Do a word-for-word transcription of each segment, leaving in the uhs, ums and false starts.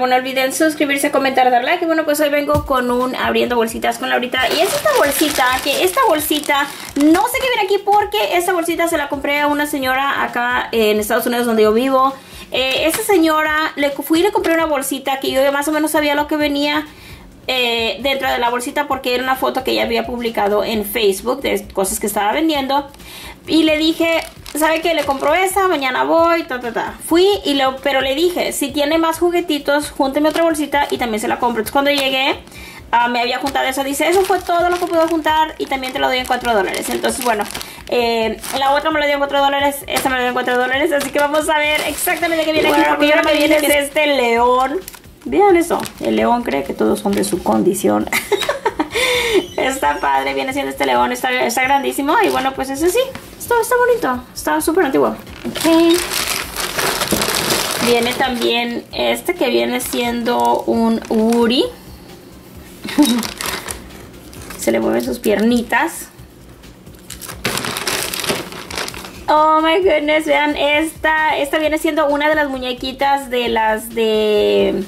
algo, no olviden suscribirse, comentar, dar like. Y bueno, pues hoy vengo con un abriendo bolsitas con Laurita. Y es esta bolsita, que esta bolsita, no sé qué viene aquí porque esta bolsita se la compré a una señora acá en Estados Unidos donde yo vivo. Eh, esa señora, le fui y le compré una bolsita que yo más o menos sabía lo que venía eh, dentro de la bolsita porque era una foto que ella había publicado en Facebook de cosas que estaba vendiendo. Y le dije, ¿sabe qué? Le compro esa, mañana voy, ta, ta, ta. Fui, y lo, pero le dije, si tiene más juguetitos, júnteme otra bolsita y también se la compro. Entonces cuando llegué, uh, me había juntado eso. Dice, eso fue todo lo que puedo juntar y también te lo doy en cuatro dólares. Entonces, bueno, eh, la otra me la dio en cuatro dólares, esta me la dio en cuatro dólares. Así que vamos a ver exactamente qué viene bueno, aquí. Porque yo no me viene es este león. Vean eso, el león cree que todos son de su condición. Está padre, viene siendo este león, está, está grandísimo. Y bueno, pues ese sí, está, está bonito, está súper antiguo. Ok. Viene también este que viene siendo un Woody. Se le mueven sus piernitas. Oh my goodness, vean, esta, esta viene siendo una de las muñequitas de las de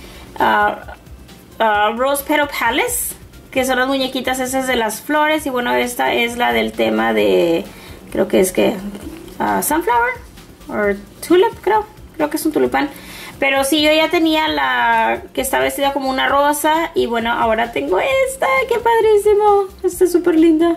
uh, uh, Rose Petal Palace, que son las muñequitas esas de las flores. Y bueno, esta es la del tema de, creo que es que uh, Sunflower o Tulip, creo, creo que es un tulipán. Pero sí, yo ya tenía la que está vestida como una rosa. Y bueno, ahora tengo esta, qué padrísimo, está súper linda.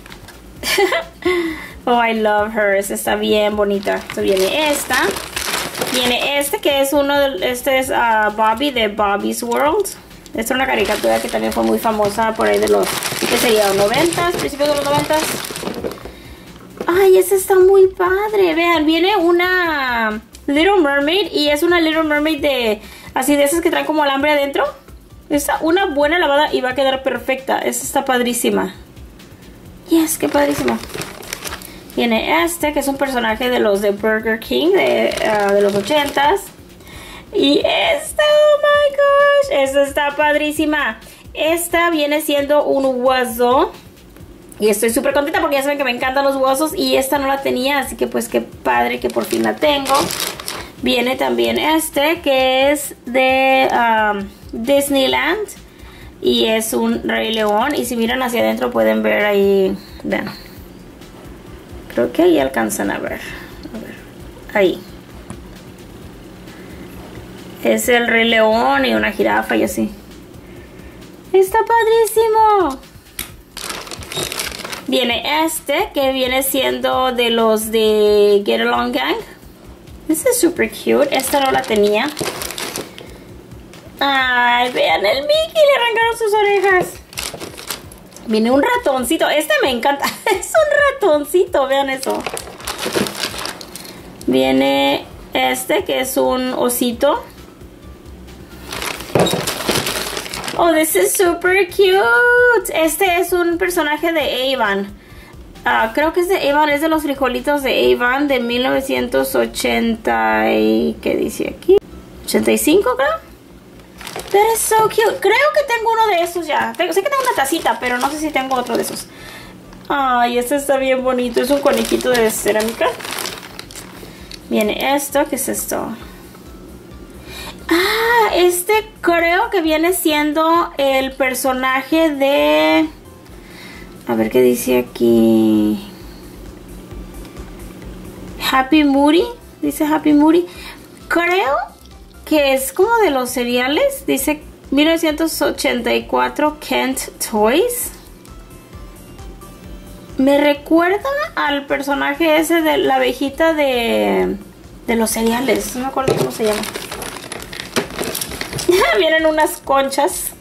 Oh, I love her, esta está bien bonita. Entonces viene esta, viene este que es uno de, este es uh, Bobby de Bobby's World. Esta es una caricatura que también fue muy famosa por ahí de los, que sería los noventas, principios de los noventas. Ay, esta está muy padre. Vean, viene una Little Mermaid y es una Little Mermaid de, así de esas que traen como alambre adentro. Esta, una buena lavada y va a quedar perfecta. Esta está padrísima. Yes, qué padrísimo. Viene este que es un personaje de los de Burger King de, uh, de los ochentas. Y esta, oh my gosh, esta está padrísima. Esta viene siendo un hueso. Y estoy súper contenta porque ya saben que me encantan los huesos. Y esta no la tenía, así que pues qué padre que por fin la tengo. Viene también este que es de um, Disneyland. Y es un Rey León. Y si miran hacia adentro pueden ver ahí, vean. Creo que ahí alcanzan a ver. A ver. Ahí. Es el Rey León y una jirafa y así. Está padrísimo. Viene este que viene siendo de los de Get Along Gang. Este es super cute. Esta no la tenía. Ay, vean el Mickey, le arrancaron sus orejas. Viene un ratoncito. Este me encanta. Es un ratoncito, vean eso. Viene este que es un osito. Oh, this is super cute. Este es un personaje de Avon. Uh, creo que es de Avon, es de los frijolitos de Avon de mil novecientos ochenta y... ¿qué dice aquí? ochenta y cinco, creo. That is so cute. Creo que tengo uno de estos ya. Tengo, sé que tengo una tacita, pero no sé si tengo otro de esos. Ay, este está bien bonito. Es un conejito de cerámica. Viene esto. ¿Qué es esto? Ah, este creo que viene siendo el personaje de... A ver qué dice aquí. Happy Moody. Dice Happy Moody. Creo que es como de los cereales. Dice mil novecientos ochenta y cuatro Kent Toys. Me recuerda al personaje ese de la abejita de, de los cereales. No me acuerdo cómo se llama. Vienen unas conchas.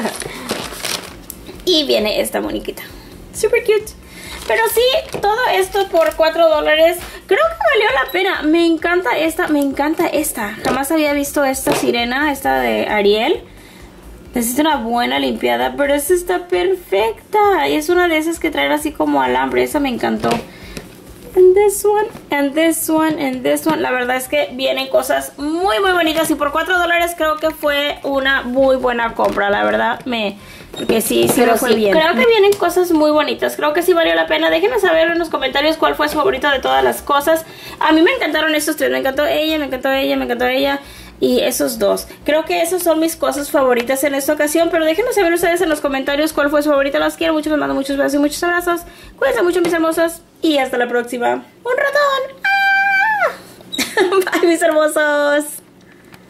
Y viene esta moniquita. Super cute. Pero sí, todo esto por cuatro dólares. Creo que valió la pena. Me encanta esta, me encanta esta. Jamás había visto esta sirena, esta de Ariel. Necesita una buena limpiada, pero esta está perfecta. Y es una de esas que traen así como alambre. Esa me encantó. And this one, and this one, and this one. La verdad es que vienen cosas muy muy bonitas. Y por cuatro dólares creo que fue una muy buena compra. La verdad me... Porque sí, sí, lo fue bien. Creo que vienen cosas muy bonitas. Creo que sí valió la pena. Déjenme saber en los comentarios cuál fue su favorito de todas las cosas. A mí me encantaron estos tres. Me encantó ella, me encantó ella, me encantó ella. Y esos dos. Creo que esas son mis cosas favoritas en esta ocasión. Pero déjenme saber ustedes en los comentarios cuál fue su favorita. Las quiero mucho, les mando muchos besos y muchos abrazos. Cuídense mucho, mis hermosos. Y hasta la próxima. ¡Un ratón! ¡Ah! Bye, mis hermosos.